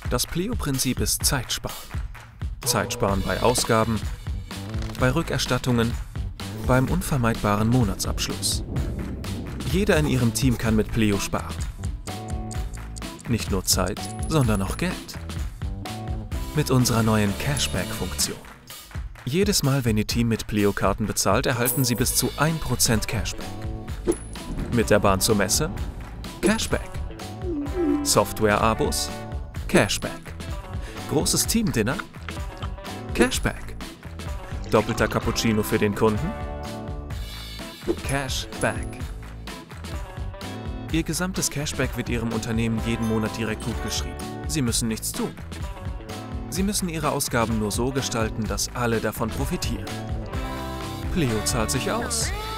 Das Pleo-Prinzip ist Zeitsparen. Zeitsparen bei Ausgaben, bei Rückerstattungen, beim unvermeidbaren Monatsabschluss. Jeder in Ihrem Team kann mit Pleo sparen. Nicht nur Zeit, sondern auch Geld. Mit unserer neuen Cashback-Funktion. Jedes Mal, wenn Ihr Team mit Pleo-Karten bezahlt, erhalten Sie bis zu 1% Cashback. Mit der Bahn zur Messe? Cashback. Software-Abos? Cashback. Großes Teamdinner? Cashback. Doppelter Cappuccino für den Kunden? Cashback. Ihr gesamtes Cashback wird Ihrem Unternehmen jeden Monat direkt gutgeschrieben. Sie müssen nichts tun. Sie müssen Ihre Ausgaben nur so gestalten, dass alle davon profitieren. Pleo zahlt sich aus.